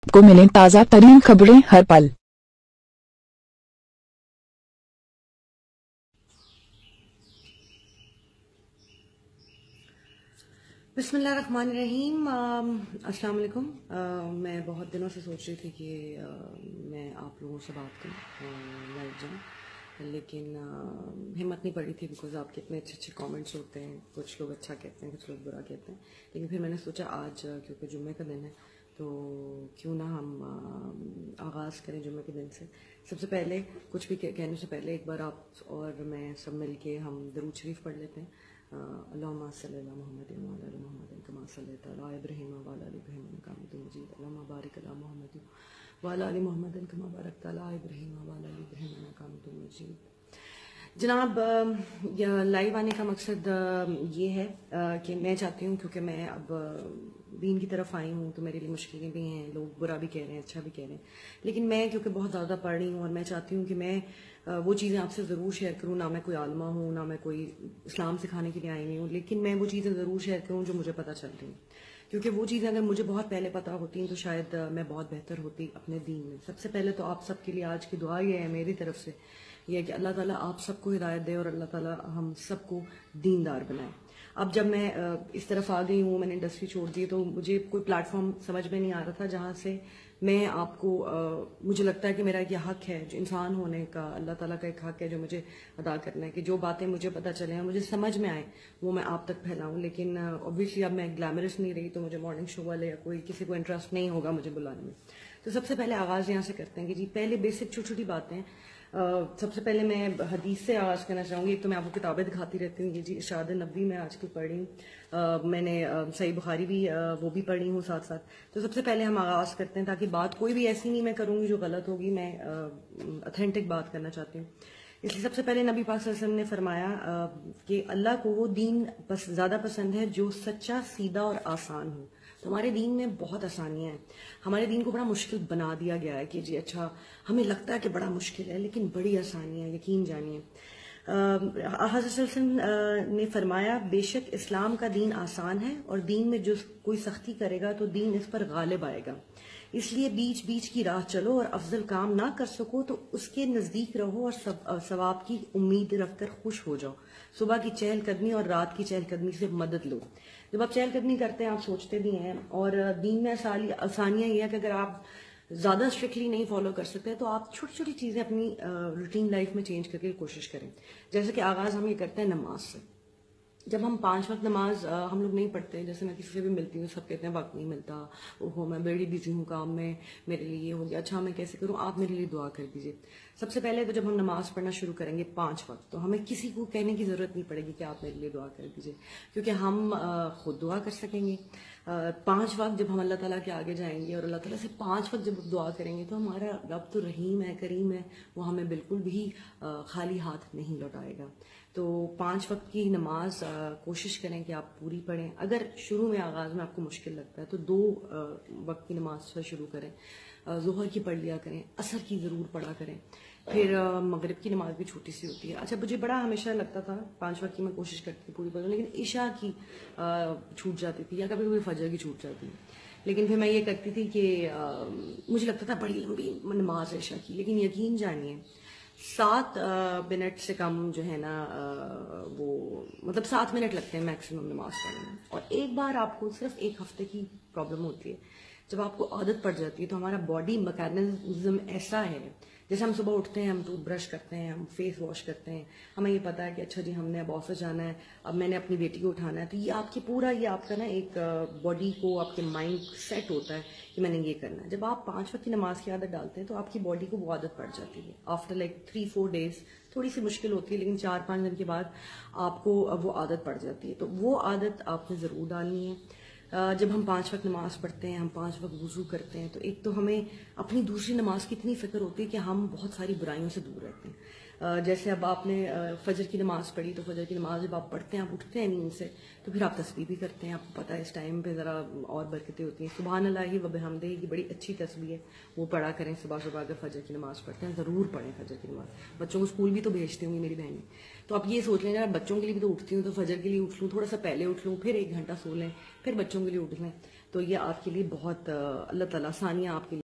को मिलें ताज़ा तरीन खबरें हर पल। बिस्मिल्लाहिर्रहमानिर्रहीम। अस्सलाम वालेकुम। मैं बहुत दिनों से सोच रही थी कि मैं आप लोगों से बात करूं लाइव जाऊं, लेकिन हिम्मत नहीं पड़ी थी बिकॉज आपके इतने अच्छे अच्छे कमेंट्स होते हैं। कुछ लोग अच्छा कहते हैं, कुछ लोग बुरा कहते हैं, लेकिन फिर मैंने सोचा आज क्योंकि जुम्मे का दिन है तो क्यों ना हम आगाज़ करें जुम्मे के दिन से। सबसे पहले कुछ भी कहने से पहले एक बार आप और मैं सब मिल के हम दरूद शरीफ पढ़ लेते हैं। अल्लाहुम्मा सल्ली अला मुहम्मदिन व अला आलि मुहम्मदिन कमा सल्लैता अला इब्राहीम व अला आलि इब्राहीम इन्नका हमीदुम मजीद। अल्लाहुम्मा बारिक अला मुहम्मदिन व अला आलि मुहम्मदिन कमा बारकता अला इब्राहीम व अला आलि इब्राहीम इन्नका हमीदुम मजीद। जनाब, लाइव आने का मकसद ये है कि मैं चाहती हूँ, क्योंकि मैं अब दीन की तरफ आई हूँ तो मेरे लिए मुश्किलें भी हैं, लोग बुरा भी कह रहे हैं, अच्छा भी कह रहे हैं, लेकिन मैं क्योंकि बहुत ज़्यादा पढ़ रही हूँ और मैं चाहती हूँ कि मैं वो चीज़ें आपसे ज़रूर शेयर करूँ। ना मैं कोई आलमा हूँ, ना मैं कोई इस्लाम सिखाने के लिए आई नहीं हूँ, लेकिन मैं वो चीज़ें ज़रूर शेयर करूँ जो मुझे पता चल रही हैं, क्योंकि वो चीज़ें अगर मुझे बहुत पहले पता होती तो शायद मैं बहुत बेहतर होती अपने दीन में। सबसे पहले तो आप सबके लिए आज की दुआ ये है मेरी तरफ से, ये है कि अल्लाह ताला आप सबको हिदायत दे और अल्लाह ताला हम सबको दीनदार बनाए। अब जब मैं इस तरफ आ गई हूँ, मैंने इंडस्ट्री छोड़ दी, तो मुझे कोई प्लेटफॉर्म समझ में नहीं आ रहा था जहाँ से मैं आपको मुझे लगता है कि मेरा ये हक है जो इंसान होने का, अल्लाह ताला का एक हक है जो मुझे अदा करना है कि जो बातें मुझे पता चले मुझे समझ में आए वो मैं आप तक फैलाऊं। लेकिन ऑब्वियसली अब मैं ग्लैमरस नहीं रही तो मुझे मॉर्निंग शो वाले या कोई किसी को इंटरेस्ट नहीं होगा मुझे बुलाने में। तो सबसे पहले आगाज़ यहाँ से करते हैं कि जी पहले बेसिक छोटी छोटी बातें। सबसे पहले मैं हदीस से आगाज़ करना चाहूँगी। एक तो मैं आपको किताबें दिखाती रहती हूँ, ये जी इरशाद नबी मैं आजकल पढ़ रही हूँ, मैंने सही बुखारी भी वो भी पढ़ी हूँ साथ साथ। तो सबसे पहले हम आगाज़ करते हैं ताकि बात कोई भी ऐसी नहीं मैं करूँगी जो गलत होगी, मैं ऑथेंटिक बात करना चाहती हूँ। इसलिए सबसे पहले नबी पाक सल्लल्लाहु अलैहि वसल्लम ने फरमाया कि अल्लाह को वो दीन ज़्यादा पसंद है जो सच्चा, सीधा और आसान हो। तो हमारे दीन में बहुत आसानियाँ हैं। हमारे दीन को बड़ा मुश्किल बना दिया गया है कि जी अच्छा हमें लगता है कि बड़ा मुश्किल है, लेकिन बड़ी आसानियाँ, यकीन जानिए। हज़रत सल्लल्लाहु अलैहि वसल्लम ने फरमाया बेशक इस्लाम का दीन आसान है और दीन में जो कोई सख्ती करेगा तो दीन इस पर गालिब आएगा। इसलिए बीच बीच की राह चलो और अफजल काम ना कर सको तो उसके नज़दीक रहो और सवाब की उम्मीद रखकर खुश हो जाओ। सुबह की चहलकदमी और रात की चहलकदमी से मदद लो। जब आप चहलकदमी करते हैं आप सोचते भी हैं, और दीन में आसानियाँ ये है कि अगर आप ज़्यादा स्ट्रिक्टली नहीं फॉलो कर सकते तो आप छोटी छोटी चीज़ें अपनी रूटीन लाइफ में चेंज करके कोशिश करें। जैसे कि आगाज़ हम ये करते हैं नमाज से। जब हम 5 वक्त नमाज हम लोग नहीं पढ़ते, जैसे मैं किसी से भी मिलती हूँ सब कहते हैं वक्त नहीं मिलता, ओहो मैं बड़ी बिजी हूँ काम में, मेरे लिए ये हो गया, अच्छा मैं कैसे करूँ, आप मेरे लिए दुआ कर दीजिए। सबसे पहले तो जब हम नमाज पढ़ना शुरू करेंगे 5 वक्त, तो हमें किसी को कहने की ज़रूरत नहीं पड़ेगी कि आप मेरे लिए दुआ कर दीजिए, क्योंकि हम खुद दुआ कर सकेंगे। 5 वक्त जब हम अल्लाह ताला के आगे जाएंगे और अल्लाह ताला से 5 वक्त जब दुआ करेंगे तो हमारा रब तो रहीम है, करीम है, वो हमें बिल्कुल भी खाली हाथ नहीं लौटाएगा। तो 5 वक्त की नमाज कोशिश करें कि आप पूरी पढ़ें। अगर शुरू में आगाज़ में आपको मुश्किल लगता है तो 2 वक्त की नमाज से शुरू करें। ज़ोहर की पढ़ लिया करें, असर की ज़रूर पढ़ा करें, फिर मगरिब की नमाज भी छोटी सी होती है। अच्छा मुझे बड़ा हमेशा लगता था 5 वक्त की मैं कोशिश करती थी पूरी पढ़ूं, लेकिन इशा की छूट जाती थी या कभी कभी फजर की छूट जाती है। लेकिन फिर मैं ये करती थी कि मुझे लगता था बड़ी लंबी नमाज है इशा की, लेकिन यकीन जानिए 7 मिनट से कम जो है ना वो मतलब 7 मिनट लगते हैं मैक्सिमम नमाज पढ़ने में। और एक बार आपको सिर्फ 1 हफ्ते की प्रॉब्लम होती है, जब आपको आदत पड़ जाती है तो हमारा बॉडी मैकेनिज्म ऐसा है, जैसे हम सुबह उठते हैं, हम टूथब्रश करते हैं, हम फेस वॉश करते हैं, हमें ये पता है कि अच्छा जी हमने अब ऑफिस जाना है, अब मैंने अपनी बेटी को उठाना है, तो ये आपकी पूरा ये आपका ना एक बॉडी को आपके माइंड सेट होता है कि मैंने ये करना है। जब आप 5 वक्त की नमाज की आदत डालते हैं तो आपकी बॉडी को वो आदत पड़ जाती है। आफ्टर लाइक 3-4 डेज थोड़ी सी मुश्किल होती है, लेकिन 4-5 दिन के बाद आपको वो आदत पड़ जाती है। तो वो आदत आपने ज़रूर डालनी है। जब हम 5 वक्त नमाज पढ़ते हैं, हम 5 वक्त वुज़ू करते हैं, तो एक तो हमें अपनी दूसरी नमाज की इतनी फिक्र होती है कि हम बहुत सारी बुराइयों से दूर रहते हैं। जैसे अब आपने फजर की नमाज पढ़ी, तो फजर की नमाज जब आप पढ़ते हैं, आप उठते हैं नींद से, तो फिर आप तस्बीह भी करते हैं। आपको पता है इस टाइम पे ज़रा और बरकतें होती हैं। सुबहान अल्लाह व बिहम्दिही की बड़ी अच्छी तस्बीह है, वो पढ़ा करें सुबह सुबह। अगर फजर की नमाज पढ़ते हैं ज़रूर पढ़ें फजर की नमाज। बच्चों को स्कूल भी तो भेजती होंगी मेरी बहनें, तो आप ये सोच लें यार बच्चों के लिए भी तो उठती हूँ, तो फजर के लिए उठ लूँ, थोड़ा सा पहले उठ लूँ, फिर 1 घंटा सो लें, फिर बच्चों के लिए उठ लें, तो ये आपके लिए बहुत अल्लाह ताला आसानियाँ आपके